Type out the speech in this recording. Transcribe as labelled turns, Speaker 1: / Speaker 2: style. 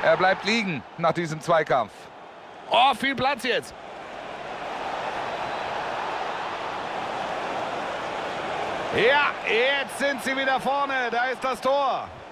Speaker 1: Er bleibt liegen nach diesem Zweikampf.
Speaker 2: Oh, viel Platz jetzt. Ja, jetzt sind sie wieder vorne. Da ist das Tor.